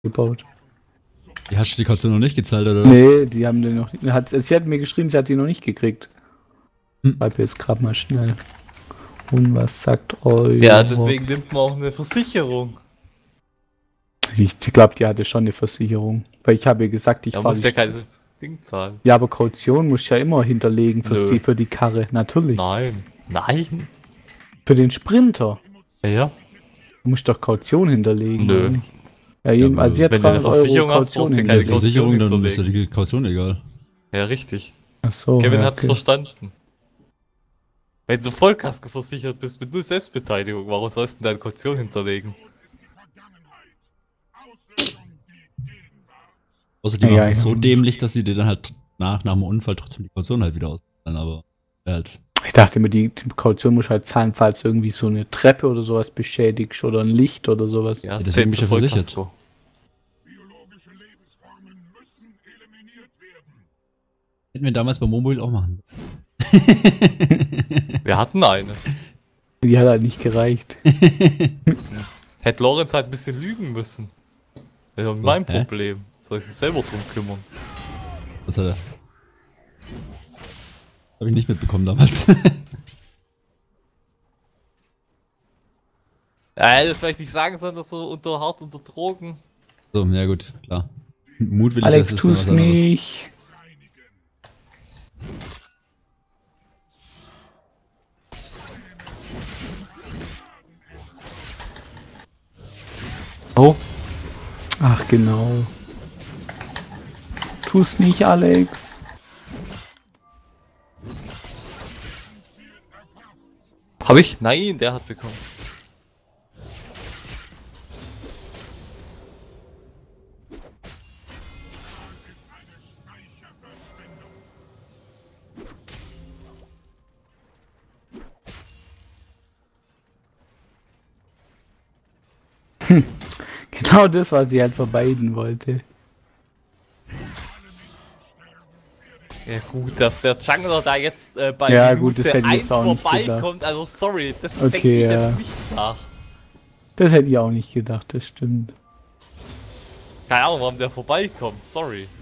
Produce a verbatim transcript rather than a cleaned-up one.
gebaut. Die hast du die Kaution noch nicht gezahlt, oder was? Nee, die haben den noch nicht. Hat, sie hat mir geschrieben, sie hat die noch nicht gekriegt. Hm. Bleib jetzt gerade mal schnell. Und was sagt euch? Ja, deswegen nimmt man auch eine Versicherung. Ich glaube, die hatte schon eine Versicherung. Weil ich habe ihr gesagt, ich Da fahre. muss ja keine Ding zahlen. Ja, aber Kaution muss ich ja immer hinterlegen für Nö. die, für die Karre. Natürlich. Nein. Nein. Für den Sprinter. Ja, ja. Du musst doch Kaution hinterlegen. Nö. oder nicht? Ja, jeden, aber also sie hat wenn du eine dreihundert Versicherung Euro hast, Kaution brauchst du Bei keine hinterlegt. der Versicherung, dann Kaution ist ja die Kaution egal. Ja, richtig. Ach so, Kevin ja, hat's okay. verstanden. Wenn du Vollkasko versichert bist mit null Selbstbeteiligung, warum sollst du deine Kaution hinterlegen? Außer die Ja, machen ja, es so ja. dämlich, dass sie dir dann halt nach, nach dem Unfall trotzdem die Kaution halt wieder auszahlen, aber halt. Ich dachte immer, die, die Kaution muss halt zahlen, falls irgendwie so eine Treppe oder sowas beschädigst oder ein Licht oder sowas. Ja, deswegen bin ich ja versichert. Vollkasko. Hätten wir damals bei Mobil auch machen. Wir hatten eine. Die hat halt nicht gereicht. Hätte Lorenz halt ein bisschen lügen müssen. Das ist doch mein Hä? Problem. Soll ich sich selber drum kümmern? Was hat er? Hab ich nicht mitbekommen damals. Ja, hätte vielleicht nicht sagen sollen, dass so unter hart unter Drogen. So, ja gut, klar. Mut will Alex, ich, das ist tu's dann was anderes. nicht. Oh. Ach genau. Tu's nicht, Alex. Hab ich? Nein, der hat bekommen. Genau das, was sie halt vermeiden wollte. Ja gut, dass der Jungler da jetzt äh, bei Ja, gut, Minute das hätte ich eins jetzt auch nicht vorbeikommt, also sorry, das Okay, denke ich ja. jetzt nicht nach. Das hätte ich auch nicht gedacht, das stimmt. Keine Ahnung, warum der vorbeikommt, sorry.